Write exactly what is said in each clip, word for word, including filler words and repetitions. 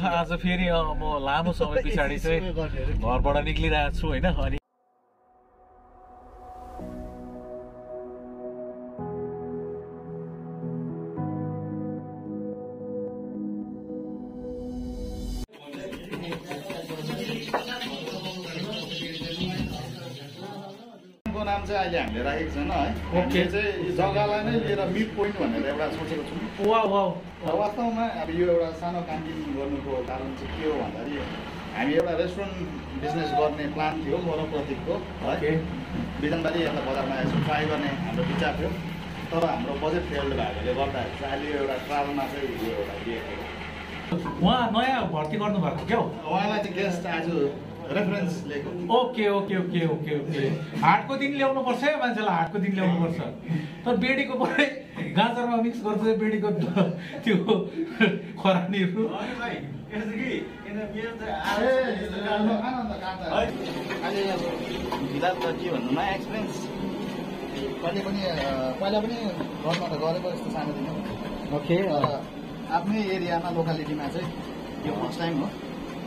आज फेरि म लामो समय पछाडि चाहिँ घरबाट निक्लिरहेको छु होइन। अनि नाम चाहिँ अहिले हामीले राखेको छैन है। ओके चाहिँ जग्गालाई नै लिएर मिड पोइन्ट भनेर एउटा सोचेको छौँ। वाह वाह। वास्तवमा अब यो एउटा सानो क्यान्टिन गर्नुको कारण चाहिँ के हो भन्दाखेरि हामी एउटा रेस्टुरेन्ट बिजनेस गर्ने प्लान थियो म र प्रतीकको है। बिजनबारी यता बजारमा यसो ट्राई गर्ने हाम्रो विचार थियो, तर हाम्रो बजेट फेल्ड भएकोले गर्दाखेरि चाहिँ अहिले एउटा ट्राभलमा चाहिँ यो एउटा दिएको। उहाँ नयाँ भर्ती गर्नु भएको क्या हो? उहाँलाई चाहिँ गेस्ट आज रेफरेन्स लिएको। Okay okay okay okay okay हाटको दिन ल्याउनु पर्छ है मान्छेलाई, हाटको दिन ल्याउनु पर्छ। तर बेडीको परै गाजरमा मिक्स गर्छ बेडीको त्यो खरानीहरू। अहिले फिलहाल त के भन्नु नयाँ एक्सपिरियन्स कहिले पनि पहिला पनि गर्न त गरेको यस्तो सानोदेखि। ओके आफ्नै एरियामा लोकालिटीमा चाहिँ यो फर्स्ट टाइम हो।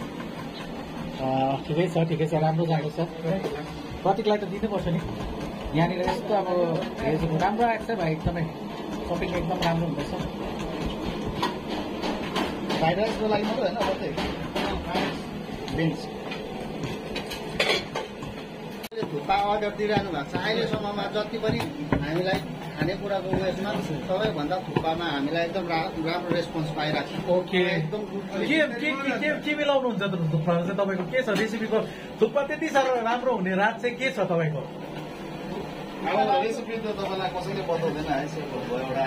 ठिकै छ ठिकै छ, राम्रो जाँदैछ। प्रतीकलाई त दिनुपर्छ नि यहाँनिर यस्तो अब भेजहरू राम्रो आएको छ भाइ, एकदमै सपिङ एकदम राम्रो हुँदैछ। फ्राइड राइसको लागि मात्रै होइन प्रत्येक बिन्स थुक्पा अर्डर दिइरहनु भएको छ। अहिलेसम्ममा जति पनि हामीलाई खानेकुराको उयसमा सबैभन्दा थुक्पामा हामीलाई एकदम राम्रो रेस्पोन्स पाइरहेको छ। ओके एकदम के के के मिलाउनुहुन्छ त थुक्पामा चाहिँ तपाईँको के छ रेसिपीको? थुक्पा त्यति साह्रो राम्रो हुने रात चाहिँ के छ तपाईँको? अब रेसिपी त तपाईँलाई कसैले बताउँदैन है, एउटा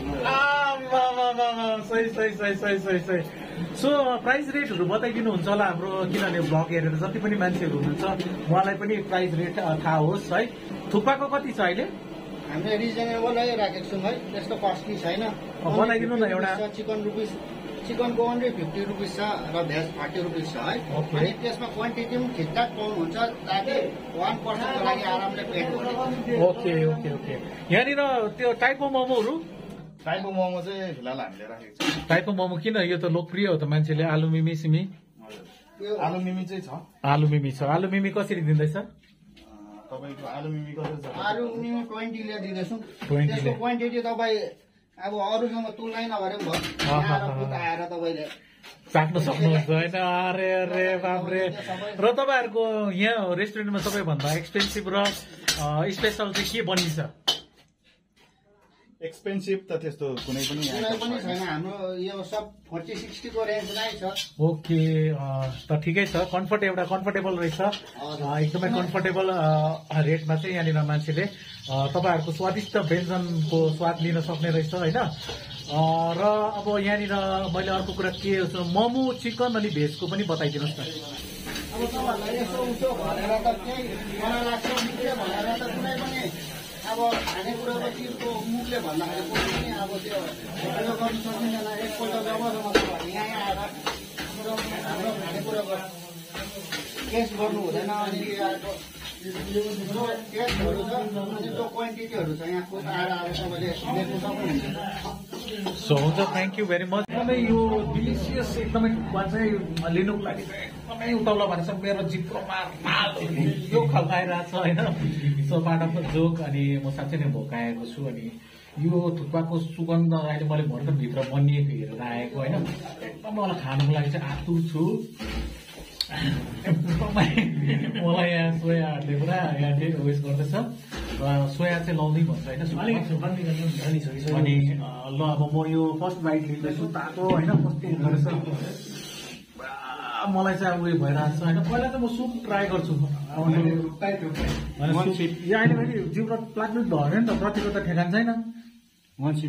सही सही सही सही सही सही। सो प्राइस रेटहरू बताइदिनुहुन्छ होला हाम्रो, किनभने भ्लग हेरेर जति पनि मान्छेहरू हुनुहुन्छ उहाँलाई पनि प्राइस रेट थाहा होस् है। थुक्पाको कति छ अहिले? हामीले रिजनेबलै राखेको छौँ है, त्यस्तो कस्टली छैन। बताइदिनु न एउटा। चिकन रुपिस चिकनको ओन्ली फिफ्टी रुपिस छ र भेज थर्टी रुपिस छ है। अनि त्यसमा क्वान्टिटी पनि ठिकठाक पाउनुहुन्छ ताकि वान पर्सनको लागि आरामले पेट हुन्छ। Okay okay okay. यहाँनिर त्यो टाइपो मोमोहरू? टाइपो मोमो चाहिँ फिलहाल हामीले राखेको छ। टाइपो मोमो किन? यो त लोकप्रिय हो त, मान्छेले आलु मिमी सिमी। आलु मिमी चाहिँ छ। आलु मिमी छ। आलु मिमी कसरी दिँदैछ तपाईँको? आलु मिमी कसरी छ? आलु मिमी ट्वेन्टीले दिँदैछौँ। त्यसको क्वान्टिटी तपाईँ अब अरूसँग तुलनै नगरे पनि भयो। आएर तपाईँले चाख्न सक्नुहुन्छ होइन? अरे अरे बाप्रे। र तपाईँहरूको यहाँ रेस्टुरेन्टमा सबैभन्दा एक्सपेन्सिभ र स्पेसल चाहिँ के बनिन्छ? एक्सपेन्सिभ त त्यस्तो कुनै पनि कुनै पनि छैन, हाम्रो यो सब फोर्टी सिक्सटीको रेन्जमै छ। ओके त ठिकै छ। कम्फर्ट एउटा कम्फर्टेबल रहेछ, एकदमै कम्फर्टेबल रेटमा चाहिँ यहाँनिर मान्छेले तपाईँहरूको स्वादिष्ट व्यञ्जनको स्वाद लिन सक्ने रहेछ होइन। र अब यहाँनिर मैले अर्को कुरा के मोमो चिकन अनि भेजको पनि बताइदिनुहोस् न। अब तपाईँहरूलाई यसो उसो भनेर त केही मलाई लाग्छ मुखले भनेर त कुनै पनि अब खानेकुराको चिजको मुखले भन्दाखेरि कुनै पनि अब त्यो उयो गर्नु सकिँदैन। एकपल्ट जब तपाईँहरू यहाँ आएर हाम्रो खानेकुराको टेस्ट गर्नु हुँदैन। अनि टेस्टहरू छ अनि जो क्वान्टिटीहरू छ यहाँको आएर अब तपाईँले देख्नु सक्नुहुन्छ। सो हुन्छ, थ्याङ्क यू भेरी मच। एकदमै यो डिलिसियस एकदमै थुक्पा चाहिँ लिनुको लागि चाहिँ एकदमै उताउला भनेर मेरो जिब्रोमा माल यो खालको आइरहेको छ होइन। So part of the joke. अनि म साँच्चै नै भोकाएको छु। अनि यो थुक्पाको सुगन्ध अहिले मैले भर्खर भित्र बनिएको हेरेर आएको होइन। एकदम मलाई खानुको लागि चाहिँ आतुर छु। एकदमै मलाई यहाँ सोयाहरूले पुरा यहाँ चाहिँ उयस गर्दैछ। सोया चाहिँ लाउँदै भन्छ होइन। अनि ल अब म यो फर्स्ट बाइट लिँदैछु तातो होइन। कस्तो हुँदो रहेछ मलाई चाहिँ अब उयो भइरहेको छ होइन। पहिला चाहिँ म सुप ट्राई गर्छु। यो अहिले फेरि जिउमा लाग्नु धर्यो नि त, प्रतिको त ठेगान छैन। वान सिप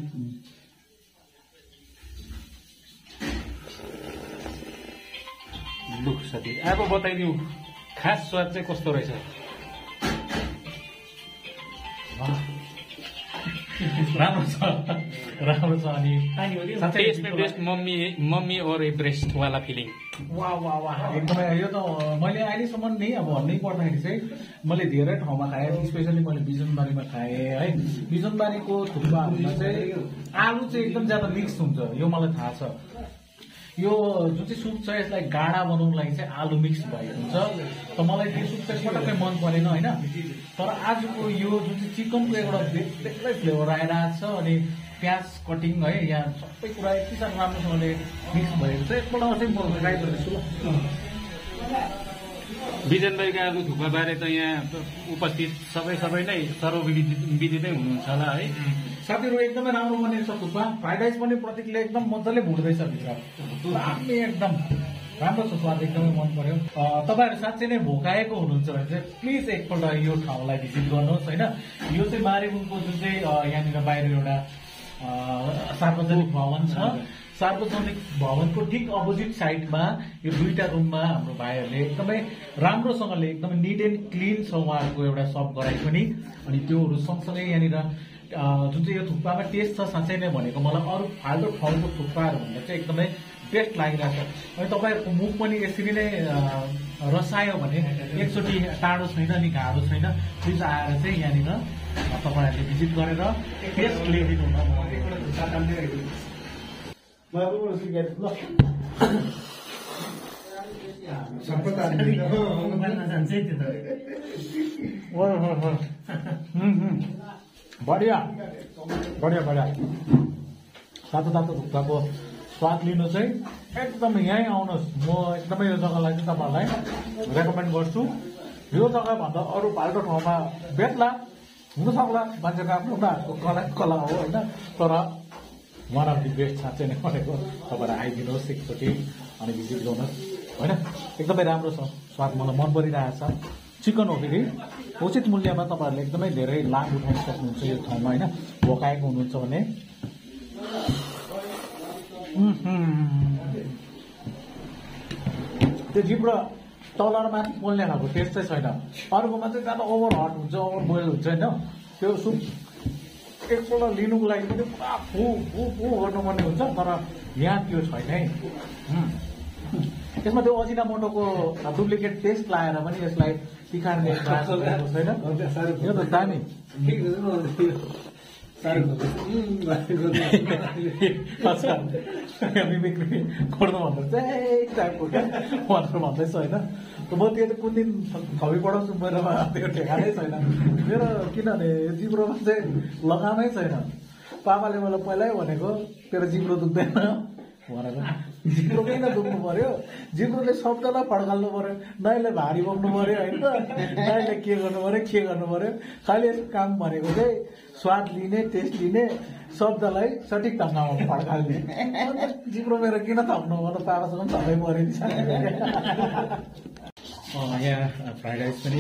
लु साथी अब बताइदिउ खास स्वाद चाहिँ कस्तो रहेछ? राम्रो छ राम्रो छ। अनि टेस्ट में बेस्ट मम्मी मम्मी और ए ब्रेस्ट वाला फिलिङ। वाह वाह वाह एकदमै। यो त मैले अहिलेसम्म नि अब भन्नै पर्दाखेरि चाहिँ मैले धेरै ठाउँमा खाएँ, स्पेसली मैले बिजनबारीमा खाएँ है। बिजनबारीको थुक्पाहरूमा चाहिँ आलु चाहिँ एकदम ज्यादा मिक्स हुन्छ, यो मलाई थाहा छ। यो जुन चाहिँ सुप छ यसलाई गाढा बनाउनुको लागि चाहिँ आलु मिक्स भएको हुन्छ त मलाई त्यो सुप चाहिँ पटक्कै मन परेन होइन तर आजको यो जुन चाहिँ चिकनको एउटा बेग्लै फ्लेभर आइरहेको छ अनि प्याज कटिङ है यहाँ सबै कुरा यति साह्रो राम्रोसँगले मिक्स भएको छ एकपल्ट चाहिँ म ट्राई गर्दैछु ल बिजनबाईका आलु थुक्पा बारे त यहाँ उपस्थित सबै सबै नै सर्वविदितै हुनुहुन्छ होला है साथीहरू एकदमै राम्रो बनेको छ थुक्पा फ्राइड राइस पनि प्रतीकले एकदम मजाले भुट्दैछ भित्र दामी एकदम राम्रो छ स्वाद एकदमै मन पर्यो तपाईँहरू साँच्चै नै भोकाएको हुनुहुन्छ भने चाहिँ प्लिज एकपल्ट यो ठाउँलाई भिजिट गर्नुहोस् होइन यो चाहिँ मारेबुङको जुन चाहिँ यहाँनिर बाहिर एउटा सार्वजनिक भवन छ सार्वजनिक भवनको ठिक अपोजिट साइडमा यो दुईटा रुममा हाम्रो भाइहरूले एकदमै राम्रोसँगले एकदमै निट एन्ड क्लिन छ उहाँहरूको एउटा सप गराइ पनि अनि त्योहरू सँगसँगै यहाँनिर जुन चाहिँ यो थुक्पामा टेस्ट छ साँच्चै नै भनेको मलाई अरू फाल्टो ठाउँको थुक्पाहरूभन्दा चाहिँ एकदमै टेस्ट लागिरहेको छ अनि तपाईँहरूको मुख पनि यसरी नै रसायो भने एकचोटि टाढो छैन अनि गाह्रो छैन प्लिज आएर चाहिँ यहाँनिर तपाईँहरूले भिजिट गरेर टेस्ट लिइदिनु न बढिया बढिया बढिया तातो तातो थुक्पाको स्वाद लिनु चाहिँ एकदम यहीँ आउनुहोस् म एकदमै यो जग्गालाई चाहिँ तपाईँहरूलाई रेकमेन्ड गर्छु यो जग्गाभन्दा अरू फाल्टो ठाउँमा बेच्ला हुनसक्ला मान्छेको आफ्नो हातको कला कला हो होइन तर वान अफ दि बेस्ट साँच्चै नै भनेको तपाईँहरू आइदिनुहोस् एकचोटि अनि भिजिट गर्नुहोस् होइन एकदमै राम्रो छ स्वाद मलाई मन परिरहेको छ चिकन हो फेरि उचित मूल्यमा तपाईँहरूले एकदमै धेरै लाभ उठाउन सक्नुहुन्छ यो ठाउँमा होइन भोकाएको हुनुहुन्छ भने त्यो जिब्रो तल र माथि पोल्ने खालको टेस्ट चाहिँ छैन अर्कोमा चाहिँ जाँदा ओभर हट हुन्छ ओभर बोइल हुन्छ होइन त्यो सुप एकपल्ट लिनुको लागि पनि पुरा फु फु फु गर्नुपर्ने हुन्छ तर यहाँ त्यो छैन है यसमा त्यो अजिना मोटोको डुप्लिकेट टेस्ट लाएर पनि यसलाई तिखार्ने छैन यो त दामी मिमिक्री गर्नु भन्दा चाहिँ एक टाइपको क्या भनेर भन्दैछ होइन म त्यो चाहिँ कुन दिन खबी पढाउँछु मेरोमा त्यो ठेगानै छैन मेरो किनभने जिब्रोमा चाहिँ लगामै छैन पापाले मलाई पहिल्यै भनेको तेरो जिब्रो दुख्दैन भनेर जिब्रो किन दुख्नु पर्यो जिब्रोले शब्दलाई फड्काल्नु पर्यो नाइले भारी बोक्नु पर्यो होइन नाइले के गर्नु पर्यो के गर्नु पर्यो खालि यसको काम भनेको चाहिँ स्वाद लिने टेस्ट लिने शब्दलाई सठिक ढङ्गमा फड्काल्ने जिब्रो मेरो किन थप्नु भन्नु पापासँग पनि थपै पऱ्यो नि यहाँ फ्राइड राइस पनि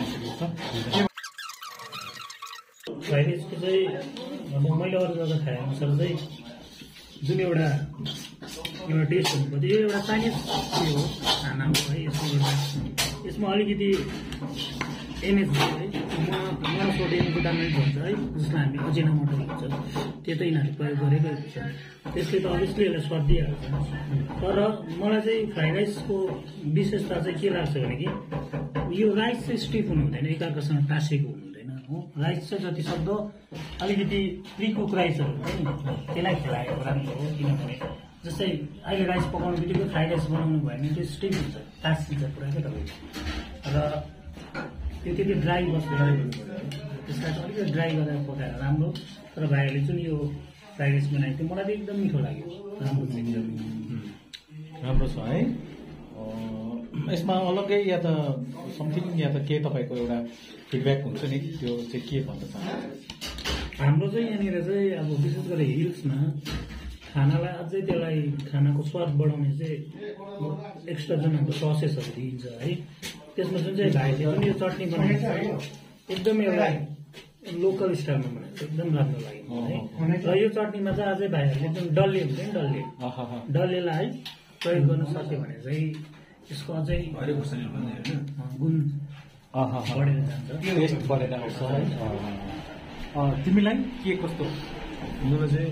फ्राइड राइसको चाहिँ मैले अरू जग्गा खाए अनुसार चाहिँ जुन एउटा एउटा टेस्ट हुनुपर्छ यो एउटा चाइनिज उयो हो खाना हो है यसमा एउटा यसमा अलिकति एमएच है मोनोसोडियम ग्लुटामेट भन्छ है जसलाई हामी अजिनामोटो भन्छ त्यो त यिनीहरूले प्रयोग गरेकै हुन्छ त्यसले त अभियसली यसलाई स्वाद दिइहाल्छ तर मलाई चाहिँ फ्राइड राइसको विशेषता चाहिँ के लाग्छ भने कि यो राइस चाहिँ स्टिफ हुनु हुँदैन एकअर्कासँग टाँसेको हुनु हुँदैन हो राइस चाहिँ जति सक्दो अलिकति प्रिकुक राइसहरू हुन्छ नि त्यसलाई खेलाएको राम्रो हो किनभने जस्तै अहिले राइस पकाउनु बित्तिकै फ्राइड राइस बनाउनु भयो भने त्यो स्टिफ हुन्छ टाँसिन्छ पुरा क्या तपाईँको र त्यो त्यति ड्राई बस्दैन त्यसलाई चाहिँ अलिकति ड्राई गरेर पकाएर राम्रो तर भाइहरूले जुन यो फ्राइड राइस बनाएको थियो मलाई चाहिँ एकदम मिठो लाग्यो राम्रो राम्रो छ है यसमा अलग्गै या त समथिङ या त के तपाईँको एउटा फिडब्याक हुन्छ नि त्यो चाहिँ के भन्न चाहनुहुन्छ हाम्रो चाहिँ यहाँनिर चाहिँ अब विशेष गरेर हिल्समा खानालाई अझै त्यसलाई खानाको स्वाद बढाउने चाहिँ एक्स्ट्रा जुन हाम्रो ससेसहरू दिइन्छ है त्यसमा जुन चाहिँ भाइले पनि यो चटनी बनाएको छ एकदम एउटा लोकल स्टाइलमा बनाएको छ एकदम राम्रो लाग्यो है र यो चटनीमा चाहिँ अझै भाइहरूले जुन डल्ले हुन्छ नि डल्ले डल्लेलाई है प्रयोग गर्न सक्यो भने चाहिँ यसको अझै गुण बढेर जान्छ टेस्ट बढेर आउँछ है तिमीलाई के कस्तो मलाई चाहिँ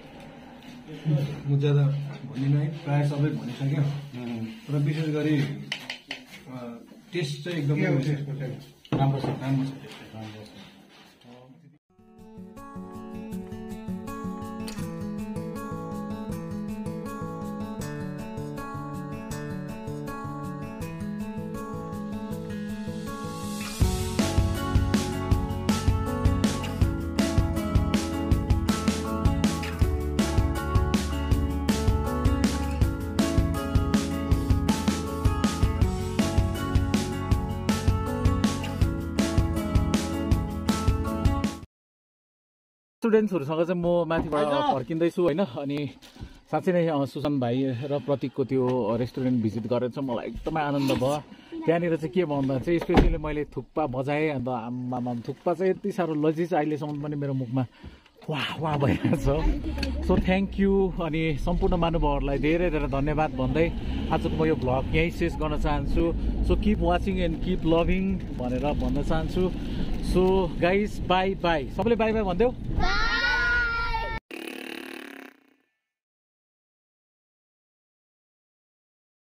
म ज्यादा भनिनँ है प्रायः सबै भनिसक्यो र विशेष गरी टेस्ट चाहिँ एकदमै राम्रो छ राम्रो छ राम्रो छ स्टुडेन्ट्सहरूसँग चाहिँ म माथिबाट फर्किँदैछु होइन। अनि साँच्चै नै सुशान्त भाइ र प्रतीकको त्यो रेस्टुरेन्ट भिजिट गरेर चाहिँ मलाई एकदमै आनन्द भयो। त्यहाँनिर चाहिँ के भन्दा चाहिँ स्पेसली मैले थुक्पा बजाएँ। अन्त आम्मामा थुक्पा चाहिँ यति साह्रो लजिज अहिलेसम्म पनि मेरो मुखमा वाह वाह भइरहेछ। So thank you. अनि सम्पूर्ण महानुभावहरूलाई धेरै धेरै धन्यवाद भन्दै आजको म यो भ्लग यहीँ शेष गर्न चाहन्छु। So keep watching and keep loving भनेर भन्न चाहन्छु। So guys bye bye. सबैले बाई बाई भनिदेऊ।